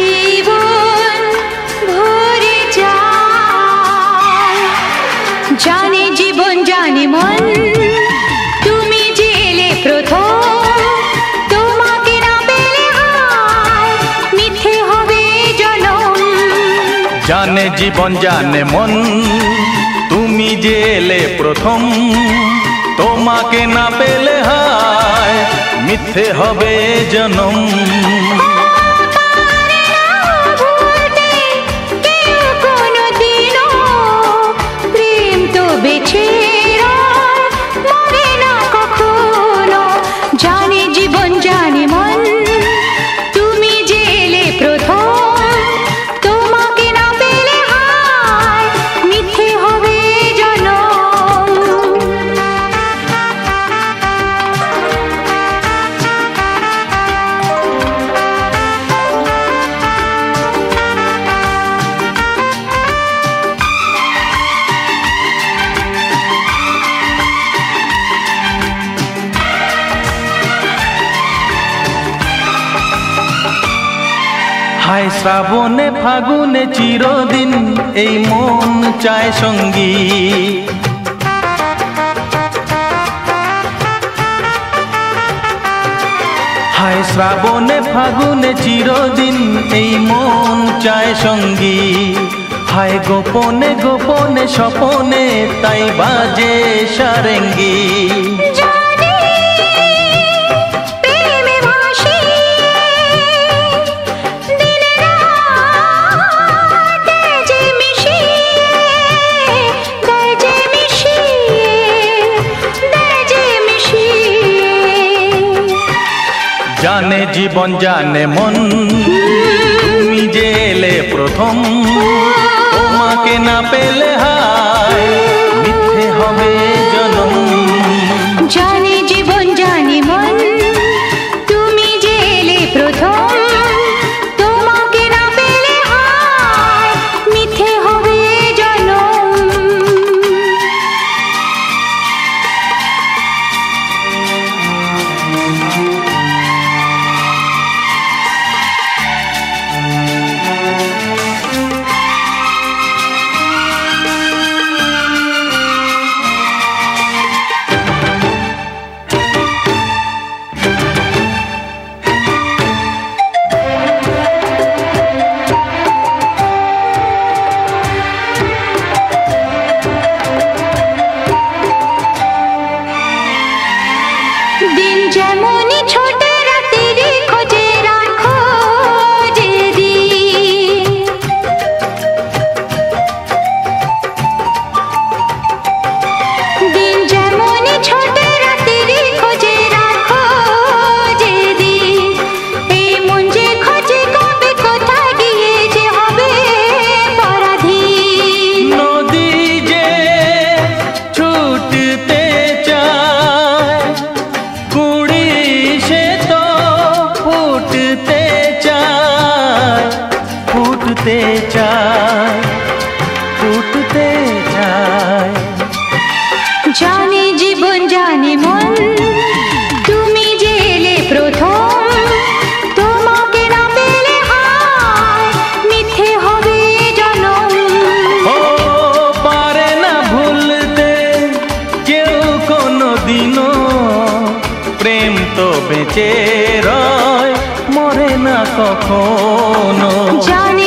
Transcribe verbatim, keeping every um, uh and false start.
জীবন ভরে যায়। জানে জীবন জানে মন তুমি যে এলে প্রথম, তোমাকে না পেলে হায় মিথ্যে হবে জনম। জানে জীবন জানে মন তুমি যে এলে প্রথম, তোমাকে না পেলে হায় মিথ্যে হবে জনম। প্রেম তো বেঁচে মরে না কখনো। জানে জীবন জানে মন তুমি যে এলে প্রথম, তোমাকে না পেলে হায় মিথ্যে হবে জনম। হায় শ্রাবণে ফাগুনে চিরদিন এই মন চায় সঙ্গী। হায় শ্রাবণে ফাগুনে চিরদিন এই মন চায় সঙ্গী। হায় গোপনে গোপনে স্বপনে তাই বাজে সারেঙ্গি। জানে জীবন জানে মন তুমি যে এলে প্রথম, তোমাকে না পেলে হায় মিথ্যে হবে জনম। জানে জীবন জানে মন তুমি যে এলে প্রথম, তোমাকে না পেলে হায় মিথ্যে হবে জনম। দিন যেমনই ছোট রাতের খোঁজে রাখো যেদিন, দিন যেমনই ছোট রাতের খোঁজে রাখো যেদিন, এই মন যে খোঁজে কবে কোথায় গিয়ে যে হবে পরাধীন। নদী যে ছুটতে চায় কুড়ি সে তো ফুটতে চায়, ফুটতে চায়, ফুটতে চায়। জানে জীবন জানে মন তুমি যে এলে প্রথম, তোমাকে না পেলে হায় মিথ্যে হবে জনম। ও পারে না ভুলতে কেউ কোনো দিনও, প্রেম তো বেঁচে রয় মরে না কখনো। জানে